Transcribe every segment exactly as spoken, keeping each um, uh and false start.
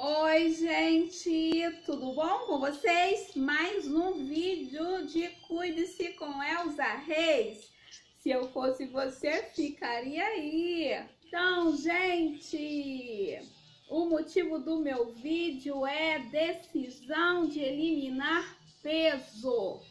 Oi, gente, tudo bom com vocês? Mais um vídeo de Cuide-se com Elza Reis. Se eu fosse você, ficaria aí. Então, gente, o motivo do meu vídeo é decisão de eliminar peso.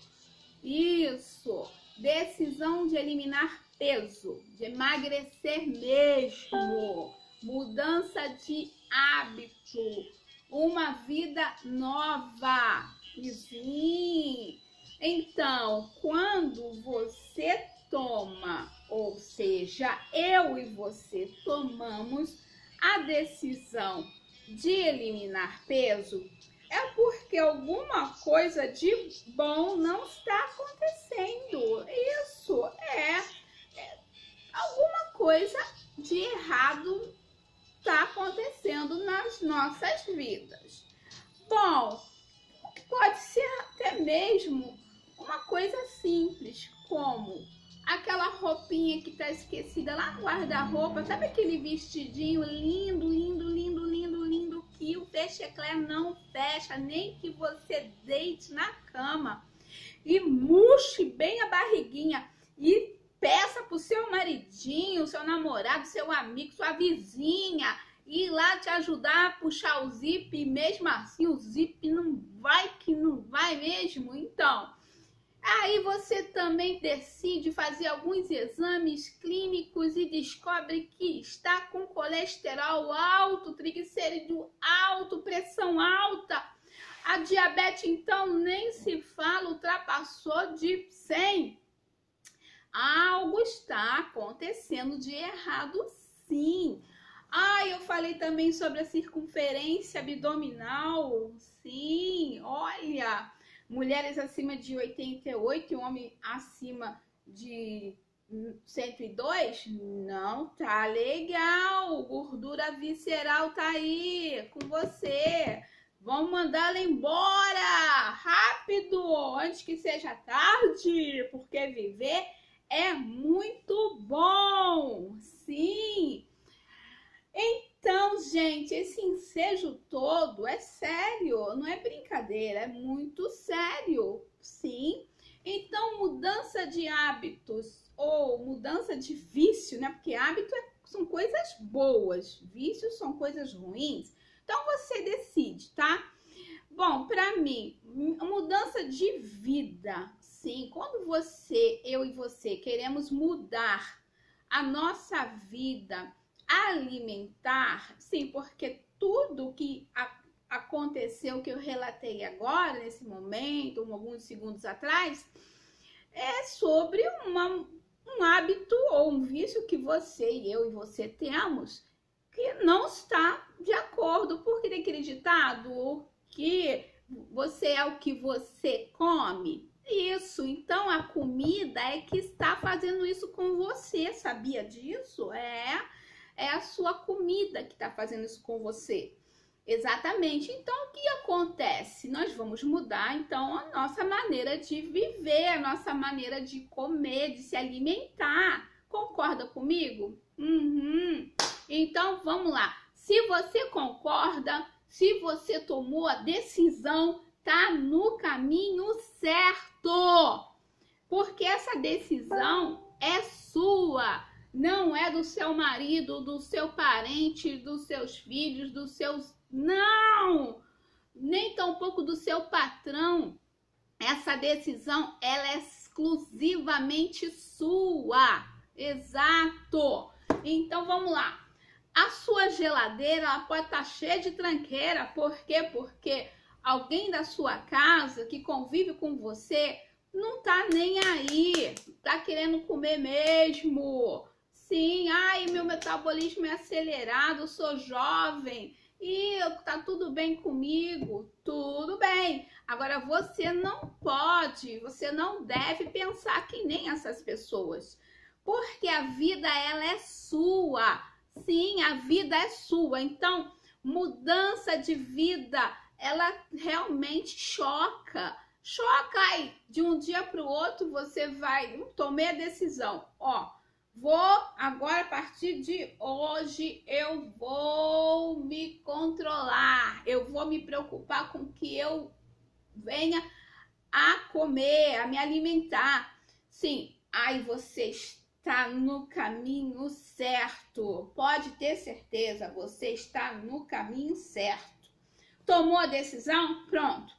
Isso, decisão de eliminar peso, de emagrecer mesmo. Mudança de hábito, uma vida nova. E sim, então, quando você toma, ou seja, eu e você tomamos a decisão de eliminar peso, é porque alguma coisa de bom não está acontecendo. Isso é, é alguma coisa de errado está acontecendo nas nossas vidas. Bom, pode ser até mesmo uma coisa simples, como aquela roupinha que está esquecida lá no guarda-roupa, sabe aquele vestidinho lindo, lindo, lindo, lindo, lindo, que o fecheclé não fecha, nem que você deite na cama e murche bem a barriguinha e peça pro seu maridinho, seu namorado, seu amigo, sua vizinha ir lá te ajudar a puxar o zip e mesmo assim o zip não vai que não vai mesmo. Então, aí você também decide fazer alguns exames clínicos e descobre que está com colesterol alto, triglicerídeo alto, pressão alta. A diabetes, então, nem se fala, ultrapassou de cem. Algo está acontecendo de errado, sim. Ah, eu falei também sobre a circunferência abdominal. Sim, olha, mulheres acima de oitenta e oito e homem acima de cento e dois, não tá legal. Gordura visceral tá aí com você. Vamos mandá-la embora rápido, antes que seja tarde, porque viver é muito bom, sim. Então, gente, esse ensejo todo é sério, não é brincadeira, é muito sério, sim. Então, mudança de hábitos ou mudança de vício, né? Porque hábito é, são coisas boas, vícios são coisas ruins. Então, você decide, tá? Bom, para mim, mudança de vida, sim. Quando você, eu e você queremos mudar a nossa vida alimentar, sim, porque tudo que a, aconteceu, que eu relatei agora, nesse momento, alguns segundos atrás, é sobre uma, um hábito ou um vício que você e eu e você temos que não está de acordo, porque tem aquele ditado que você é o que você come. Isso, então a comida é que está fazendo isso com você, sabia disso? É, é a sua comida que está fazendo isso com você. Exatamente. Então, o que acontece? Nós vamos mudar, então, a nossa maneira de viver, a nossa maneira de comer, de se alimentar. Concorda comigo? Uhum. Então, vamos lá. Se você concorda, se você tomou a decisão, tá no caminho certo. Porque essa decisão é sua, não é do seu marido, do seu parente, dos seus filhos, dos seus... Não! Nem tampouco do seu patrão. Essa decisão, ela é exclusivamente sua. Exato. Então, vamos lá. A sua geladeira, ela pode estar cheia de tranqueira. Por quê? Porque alguém da sua casa que convive com você não tá nem aí, tá querendo comer mesmo. Sim, ai, meu metabolismo é acelerado, eu sou jovem e tá tudo bem comigo, tudo bem. Agora você não pode, você não deve pensar que nem essas pessoas, porque a vida ela é sua. Sim, a vida é sua. Então, mudança de vida, ela realmente choca. Choca aí. De um dia para o outro, você vai... Tomei a decisão. Ó, Vou agora, a partir de hoje, eu vou me controlar. Eu vou me preocupar com que eu venha a comer, a me alimentar. Sim, aí você está no caminho certo. Pode ter certeza, você está no caminho certo. Tomou a decisão? Pronto.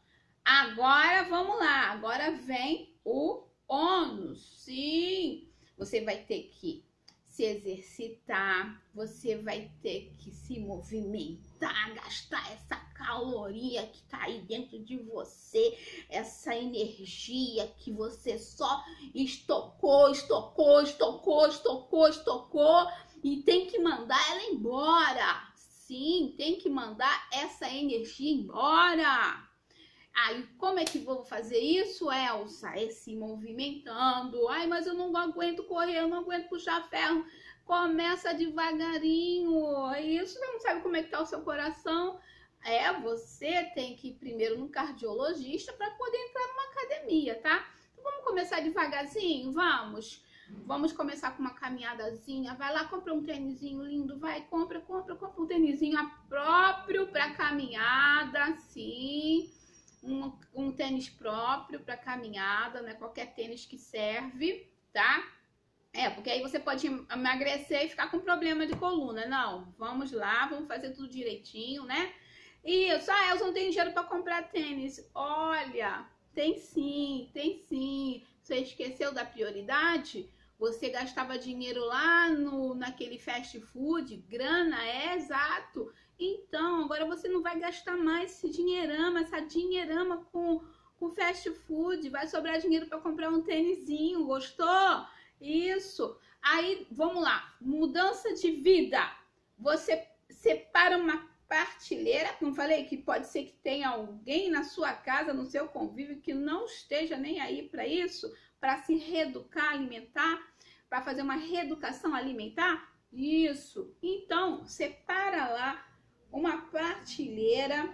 Agora vamos lá. Agora vem o ônus. Sim, você vai ter que se exercitar, você vai ter que se movimentar, gastar essa caloria que tá aí dentro de você, essa energia que você só estocou, estocou, estocou, estocou, estocou e tem que mandar ela embora. Sim, tem que mandar essa energia embora. Aí, como é que vou fazer isso, Elsa? É se movimentando. Ai, mas eu não aguento correr, eu não aguento puxar ferro. Começa devagarinho. É isso, você não sabe como é que tá o seu coração. É, você tem que ir primeiro no cardiologista para poder entrar numa academia, tá? Então, vamos começar devagarzinho? Vamos. Vamos começar com uma caminhadazinha. Vai lá, compra um tênisinho lindo. Vai, compra, compra, compra um tênisinho próprio para caminhada, sim. Um, um tênis próprio para caminhada, não é qualquer tênis que serve, tá? É, porque aí você pode emagrecer e ficar com problema de coluna. Não, vamos lá, vamos fazer tudo direitinho, né? Isso, ah, Elsa não tem dinheiro para comprar tênis. Olha, tem sim, tem sim. Você esqueceu da prioridade? Você gastava dinheiro lá no, naquele fast food, grana, é exato. Então, agora você não vai gastar mais esse dinheirama, essa dinheirama com, com fast food. Vai sobrar dinheiro para comprar um tênisinho, gostou? Isso. Aí, vamos lá. Mudança de vida. Você separa uma partilheira. Não falei que pode ser que tenha alguém na sua casa, no seu convívio, que não esteja nem aí para isso, para se reeducar, alimentar, para fazer uma reeducação alimentar? Isso. Então, separa lá uma prateleira,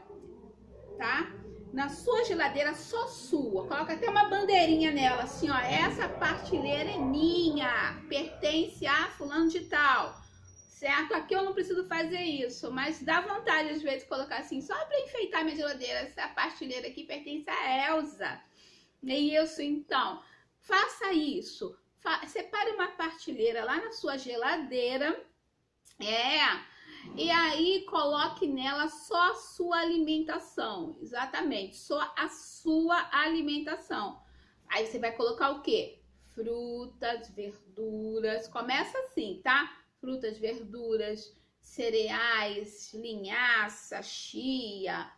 tá? Na sua geladeira, só sua. Coloca até uma bandeirinha nela, assim, ó. Essa prateleira é minha, pertence a fulano de tal, certo? Aqui eu não preciso fazer isso, mas dá vontade às vezes colocar assim, só para enfeitar minha geladeira. Essa prateleira aqui pertence a Elsa. É isso, então. Faça isso. Fa- separe uma prateleira lá na sua geladeira. É. E aí, coloque nela só a sua alimentação. Exatamente, só a sua alimentação. Aí você vai colocar o quê? Frutas, verduras. Começa assim, tá? Frutas, verduras, cereais, linhaça, chia.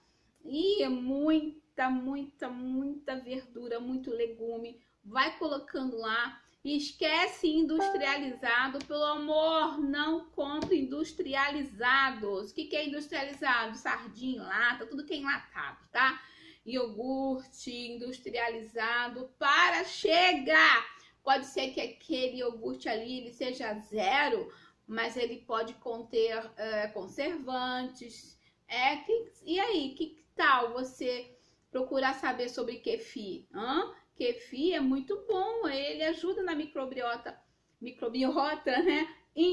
E muita, muita, muita verdura, muito legume. Vai colocando lá. Esquece industrializado, pelo amor, não compre industrializados. O que, que é industrializado? Sardinha, lata, tudo que é enlatado, tá? Iogurte industrializado, para, chega! Pode ser que aquele iogurte ali ele seja zero, mas ele pode conter é, conservantes. É, que, e aí, que tal você procurar saber sobre kefir? Hã? Kefir é muito bom, ele ajuda na microbiota, microbiota, né?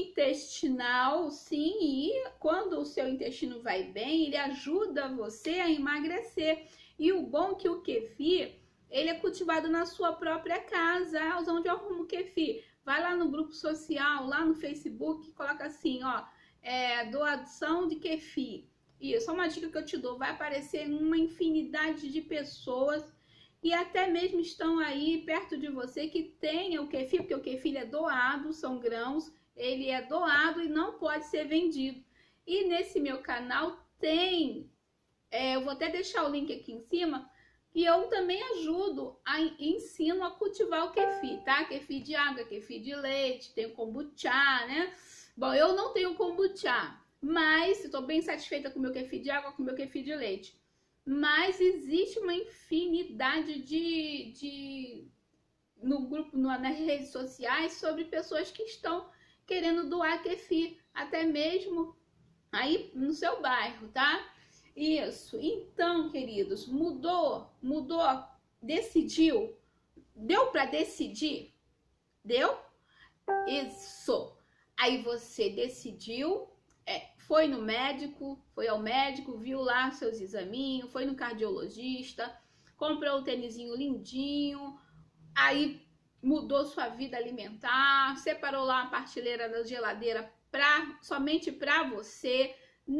Intestinal, sim, e quando o seu intestino vai bem, ele ajuda você a emagrecer. E o bom é que o kefir, ele é cultivado na sua própria casa. Ah, onde eu arrumo kefir? Vai lá no grupo social, lá no Facebook, coloca assim, ó, é, doação de kefir. Isso é uma dica que eu te dou, vai aparecer uma infinidade de pessoas e até mesmo estão aí perto de você que tenha o kefir, porque o kefir é doado, são grãos, ele é doado e não pode ser vendido. E nesse meu canal tem, é, eu vou até deixar o link aqui em cima, e eu também ajudo, a, ensino a cultivar o kefir, tá? Kefir de água, kefir de leite, tem o kombucha, né? Bom, eu não tenho kombucha, mas estou bem satisfeita com o meu kefir de água, com o meu kefir de leite. Mas existe uma infinidade de, de no grupo, no, nas redes sociais, sobre pessoas que estão querendo doar kefir, até mesmo aí no seu bairro, tá? Isso. Então, queridos, mudou, mudou, decidiu, deu para decidir? Deu? Isso. Aí você decidiu, é, foi no médico, foi ao médico, viu lá seus examinhos, foi no cardiologista, comprou um tênisinho lindinho, aí mudou sua vida alimentar, separou lá uma prateleira da geladeira pra, somente para você.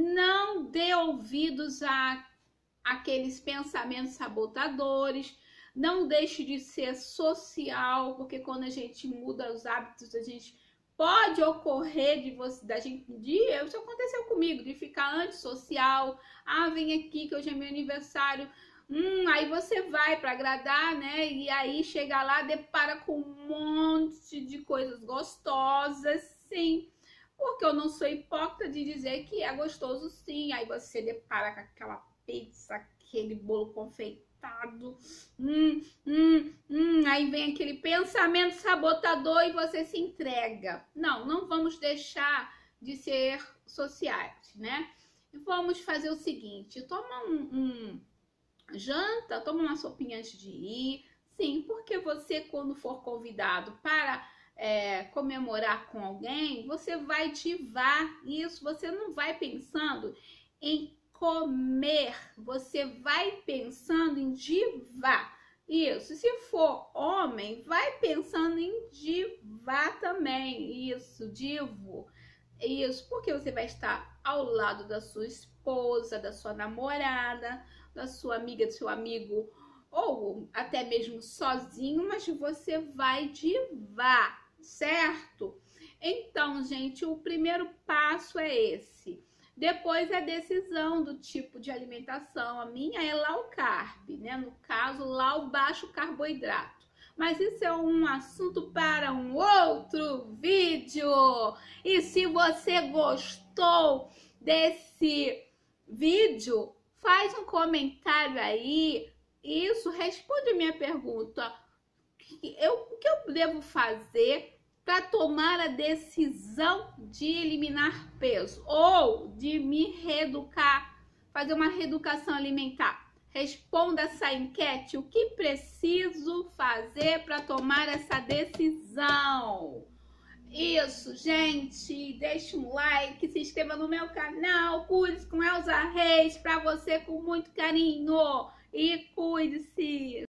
Não dê ouvidos a aqueles pensamentos sabotadores. Não deixe de ser social, porque quando a gente muda os hábitos, a gente pode ocorrer de você, da gente, de, isso aconteceu comigo, de ficar antissocial. Ah, vem aqui que hoje é meu aniversário. Hum, aí você vai para agradar, né? E aí chega lá, depara com um monte de coisas gostosas, sim. Porque eu não sou hipócrita de dizer que é gostoso, sim. Aí você depara com aquela pizza, aquele bolo confeitado. Hum, hum, hum. Aí vem aquele pensamento sabotador e você se entrega. Não, não vamos deixar de ser sociais, né? Vamos fazer o seguinte: toma um... um janta, toma uma sopinha antes de ir. Sim, porque você, quando for convidado para é, comemorar com alguém, você vai divar isso, você não vai pensando em comer, você vai pensando em divar. Isso, se for homem, vai pensando em divar também. Isso, divo. Isso, porque você vai estar ao lado da sua esposa, da sua namorada, da sua amiga, do seu amigo, ou até mesmo sozinho, mas você vai divar, certo? Então, gente, o primeiro passo é esse. Depois a decisão do tipo de alimentação. A minha é low carb, né? No caso, low baixo carboidrato. Mas isso é um assunto para um outro vídeo. E se você gostou desse vídeo, faz um comentário aí. Isso, responde a minha pergunta. Eu, o que eu devo fazer para tomar a decisão de eliminar peso ou de me reeducar, fazer uma reeducação alimentar? Responda essa enquete. O que preciso fazer para tomar essa decisão? Isso, gente. Deixe um like, se inscreva no meu canal. Cuide-se com Elza Reis, para você com muito carinho. E cuide-se.